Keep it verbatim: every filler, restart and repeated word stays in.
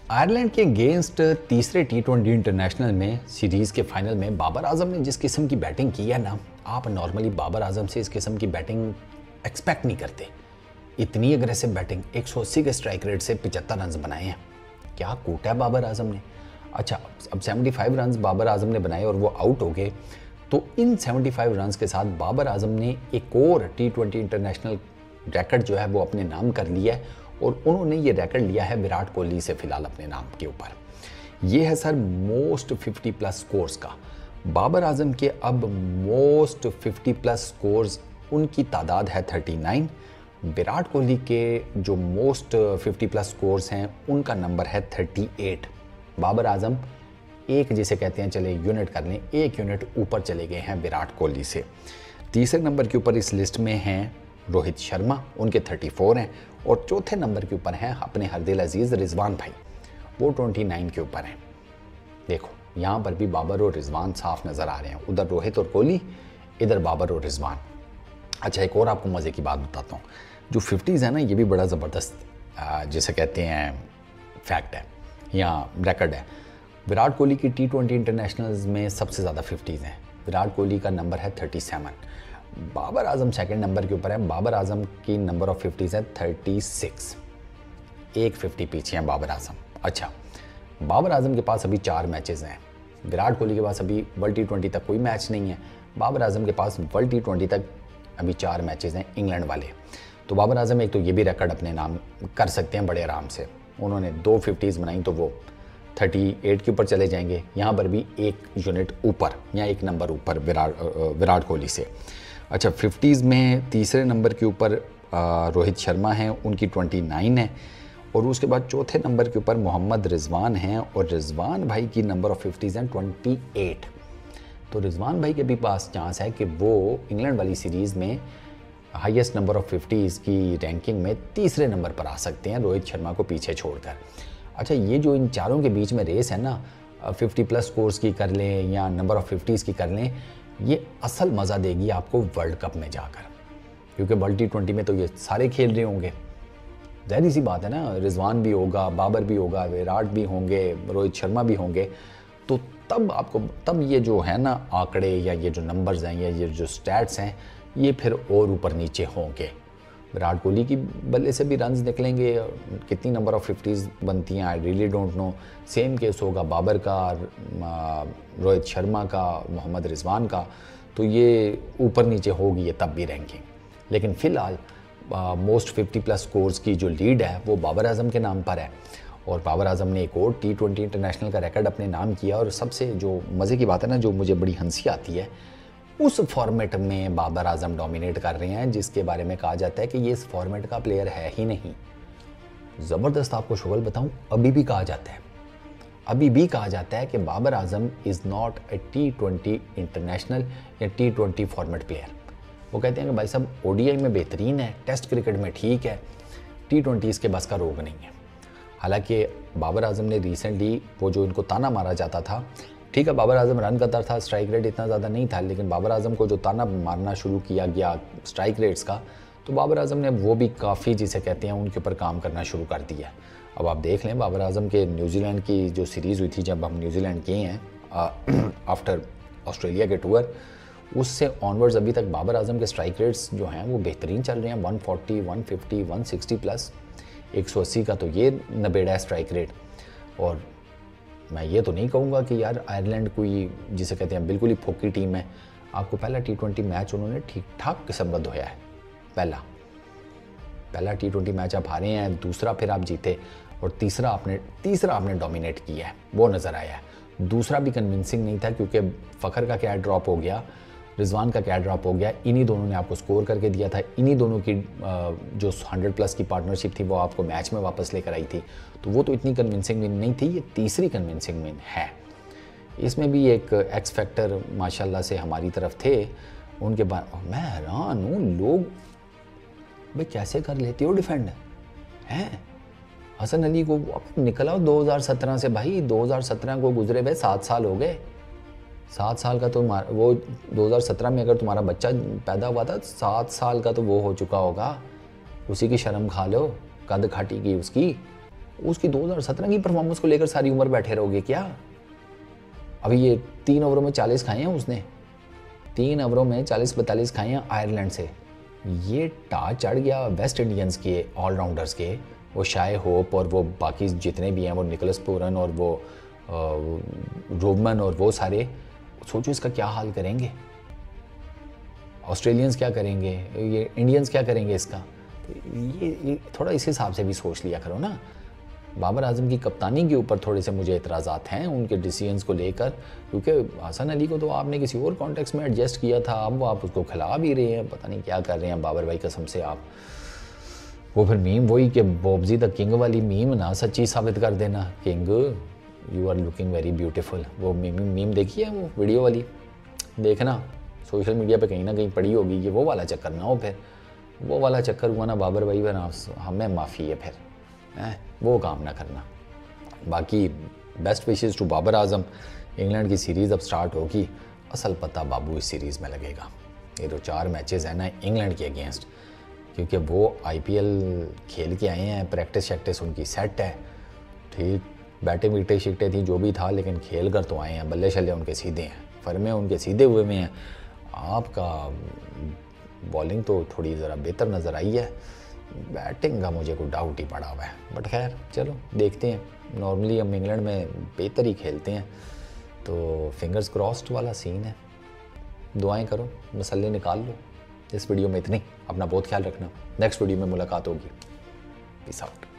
Ireland के against तीसरे T twenty international में सीरीज़ के फाइनल में बाबर आजम ने जिस किस्म की बैटिंग की है ना, आप नॉर्मली बाबर आजम से इस किस्म की बैटिंग एक्सपेक्ट नहीं करते। इतनी अग्रेसिव बैटिंग, एक सौ अस्सी के स्ट्राइक रेट से पचहत्तर रन बनाए हैं। क्या कूटा है बाबर आजम ने। अच्छा, अब पचहत्तर रन बाबर आजम ने बनाए और वो आउट हो गए, तो इन पचहत्तर रन के साथ बाबर आजम ने एक और टी ट्वेंटी इंटरनेशनल रिकॉर्ड जो है वो अपने नाम कर लिया है, और उन्होंने ये रिकॉर्ड लिया है विराट कोहली से फिलहाल अपने नाम के ऊपर। ये है सर मोस्ट पचास प्लस स्कोर्स का। बाबर आजम के अब मोस्ट पचास प्लस स्कोर्स उनकी तादाद है उनतालीस। विराट कोहली के जो मोस्ट पचास प्लस स्कोर्स हैं उनका नंबर है अड़तीस। बाबर आजम एक, जिसे कहते हैं, चले यूनिट कर लें, एक यूनिट ऊपर चले गए हैं विराट कोहली से। तीसरे नंबर के ऊपर इस लिस्ट में हैं रोहित शर्मा, उनके चौंतीस हैं, और चौथे नंबर के ऊपर हैं अपने हरदिल अजीज़ रिजवान भाई, वो उनतीस के ऊपर हैं। देखो यहाँ पर भी बाबर और रिजवान साफ नज़र आ रहे हैं, उधर रोहित और कोहली, इधर बाबर और रिजवान। अच्छा, एक और आपको मज़े की बात बताता हूँ, जो फिफ्टीज़ है ना, ये भी बड़ा ज़बरदस्त जिसे कहते हैं फैक्ट है, यहाँ रिकॉर्ड है। विराट कोहली की टी ट्वेंटी इंटरनेशनल्स में सबसे ज़्यादा फिफ्टीज़ हैं। विराट कोहली का नंबर है सैंतीस। बाबर आजम सेकंड नंबर के ऊपर है, बाबर आजम की नंबर ऑफ फिफ्टीज़ है छत्तीस। एक फिफ्टी पीछे हैं बाबर आजम। अच्छा, बाबर आजम के पास अभी चार मैचेस हैं। विराट कोहली के पास अभी वर्ल्ड टी ट्वेंटी तक कोई मैच नहीं है। बाबर आजम के पास वर्ल्ड टी ट्वेंटी तक अभी चार मैचेस हैं इंग्लैंड वाले। तो बाबर आजम एक तो ये भी रिकॉर्ड अपने नाम कर सकते हैं बड़े आराम से। उन्होंने दो फिफ्टीज़ बनाई तो वो अड़तीस के ऊपर चले जाएंगे। यहाँ पर भी एक यूनिट ऊपर या एक नंबर ऊपर विराट विराट कोहली से। अच्छा, फिफ्टीज़ में तीसरे नंबर के ऊपर रोहित शर्मा हैं, उनकी उनतीस है, और उसके बाद चौथे नंबर के ऊपर मोहम्मद रिजवान हैं, और रिजवान भाई की नंबर ऑफ फिफ्टीज़ हैं अट्ठाईस। तो रिजवान भाई के भी पास चांस है कि वो इंग्लैंड वाली सीरीज़ में हाईएस्ट नंबर ऑफ फिफ्टीज़ की रैंकिंग में तीसरे नंबर पर आ सकते हैं, रोहित शर्मा को पीछे छोड़कर। अच्छा, ये जो इन चारों के बीच में रेस है ना, फिफ्टी प्लस स्कोर्स की कर लें या नंबर ऑफ फिफ्टीज़ की कर लें, ये असल मज़ा देगी आपको वर्ल्ड कप में जाकर, क्योंकि वर्ल्ड टी ट्वेंटी में तो ये सारे खेल रहे होंगे। ज़ाहिर सी बात है ना, रिजवान भी होगा, बाबर भी होगा, विराट भी होंगे, रोहित शर्मा भी होंगे, तो तब आपको तब ये जो है ना आंकड़े या ये जो नंबर्स हैं या ये जो स्टैट्स हैं, ये फिर और ऊपर नीचे होंगे। विराट कोहली की बल्ले से भी रन्स निकलेंगे, कितनी नंबर ऑफ फिफ्टीज़ बनती हैं I really don't know. Same case होगा बाबर का, रोहित शर्मा का, मोहम्मद रिजवान का, तो ये ऊपर नीचे होगी ये तब भी रैंकिंग। लेकिन फ़िलहाल मोस्ट फिफ्टी प्लस स्कोर्स की जो लीड है वो बाबर आजम के नाम पर है, और बाबर आजम ने एक और टी ट्वेंटी इंटरनेशनल का रिकॉर्ड अपने नाम किया। और सबसे जो मज़े की बात है ना, जो मुझे बड़ी हंसी आती है, उस फॉर्मेट में बाबर आजम डोमिनेट कर रहे हैं जिसके बारे में कहा जाता है कि ये इस फॉर्मेट का प्लेयर है ही नहीं। ज़बरदस्त आपको शुगल बताऊं, अभी भी कहा जाता है अभी भी कहा जाता है कि Babar Azam is not a T twenty international या टी ट्वेंटी फॉर्मेट प्लेयर। वो कहते हैं कि भाई साहब ओडीआई में बेहतरीन है, टेस्ट क्रिकेट में ठीक है, टी ट्वेंटी इसके बस का रोग नहीं है। हालांकि बाबर आजम ने रिसेंटली वो जो इनको ताना मारा जाता था, ठीक है बाबर आजम रन करता था, स्ट्राइक रेट इतना ज़्यादा नहीं था, लेकिन बाबर आजम को जो ताना मारना शुरू किया गया स्ट्राइक रेट्स का, तो बाबर आजम ने वो भी काफ़ी, जिसे कहते हैं, उनके ऊपर काम करना शुरू कर दिया। अब आप देख लें, बाबर आजम के न्यूजीलैंड की जो सीरीज़ हुई थी, जब हम न्यूजीलैंड गए हैं आफ्टर ऑस्ट्रेलिया के टूर, उससे ऑनवर्ड्स अभी तक बाबर आजम के स्ट्राइक रेट्स जो हैं वो बेहतरीन चल रहे हैं। One forty, one fifty, one sixty plus, एक सौ अस्सी का तो ये नबेड़ा है स्ट्राइक रेट। और मैं ये तो नहीं कहूँगा कि यार आयरलैंड कोई, जिसे कहते हैं, बिल्कुल ही फोकी टीम है। आपको पहला टी ट्वेंटी मैच उन्होंने ठीक ठाक किस्म का धोया है। पहला पहला टी ट्वेंटी मैच आप हारे हैं, दूसरा फिर आप जीते, और तीसरा आपने तीसरा आपने डोमिनेट किया है, वो नज़र आया है। दूसरा भी कन्विंसिंग नहीं था, क्योंकि फ़खर का क्या ड्रॉप हो गया, रिजवान का क्या ड्रॉप हो गया, इन्हीं दोनों ने आपको स्कोर करके दिया था। इन्हीं दोनों की जो हंड्रेड प्लस की पार्टनरशिप थी वो आपको मैच में वापस लेकर आई थी, तो वो तो इतनी कन्विंसिंग विन नहीं थी। ये तीसरी कन्विंसिंग विन है। इसमें भी एक एक्स फैक्टर माशाल्लाह से हमारी तरफ थे उनके बाद। मैं हैरान हूँ, लोग भाई कैसे कर लेते हो डिफेंड हैं। हसन अली को निकला दो हज़ार सत्रह से, भाई दो हज़ार सत्रह को गुजरे हुए सात साल हो गए। सात साल का तो वो दो हज़ार सत्रह में अगर तुम्हारा बच्चा पैदा हुआ था, सात साल का तो वो हो चुका होगा। उसी की शर्म खा लो, कद खाटी की उसकी। उसकी दो हज़ार सत्रह की परफॉर्मेंस को लेकर सारी उम्र बैठे रहोगे क्या? अभी ये तीन ओवरों में चालीस खाए हैं उसने, तीन ओवरों में चालीस बैतालीस खाए हैं आयरलैंड से। ये टाच चढ़ गया वेस्ट इंडियंस के ऑलराउंडर्स के, वो शाय होप और वो बाकी जितने भी हैं, वो निकोलस पूरन और वो रोबमन और वो सारे। सोचो इसका क्या हाल करेंगे, ऑस्ट्रेलियंस क्या करेंगे, ये इंडियंस क्या करेंगे इसका। तो ये, ये थोड़ा इस हिसाब से भी सोच लिया करो ना। बाबर आजम की कप्तानी के ऊपर थोड़े से मुझे एतराज़ात हैं उनके डिसीजंस को लेकर, क्योंकि हसन अली को तो आपने किसी और कॉन्टेक्स्ट में एडजस्ट किया था, अब वो आप उसको खिला भी रहे हैं, पता नहीं क्या कर रहे हैं बाबर भाई कसम से आप। वो फिर मीम वही कि बॉब्जी द किंग वाली मीम ना सच्ची साबित कर देना, king you are looking very beautiful. वो मीम मीम देखी है वो वीडियो वाली, देखना सोशल मीडिया पे कहीं ना कहीं पड़ी होगी, ये वो वाला चक्कर ना हो, फिर वो वाला चक्कर हुआ ना बाबर भाई, फिर हमें माफ़ी है, फिर है वो काम ना करना। बाकी best wishes to Babar Azam. England की सीरीज़ अब स्टार्ट होगी, असल पता बाबू इस सीरीज़ में लगेगा। ये जो चार मैचेस हैं ना इंग्लैंड के अगेंस्ट, क्योंकि वो आईपीएल खेल के आए हैं, प्रैक्टिस शैक्टिस उनकी सेट है, ठीक, बैटिंग विकटें शिकटें थी जो भी था, लेकिन खेल कर तो आए हैं, बल्ले शल्ले उनके सीधे हैं, फर्मे उनके सीधे हुए में हैं। आपका बॉलिंग तो थोड़ी ज़रा बेहतर नज़र आई है, बैटिंग का मुझे कोई डाउट ही पड़ा हुआ है, बट खैर चलो देखते हैं। नॉर्मली हम इंग्लैंड में बेहतर ही खेलते हैं, तो फिंगर्स क्रॉस्ड वाला सीन है। दुआएं करो, मसले निकाल लो। इस वीडियो में इतनी, अपना बहुत ख्याल रखना, नेक्स्ट वीडियो में मुलाकात होगी। Peace out.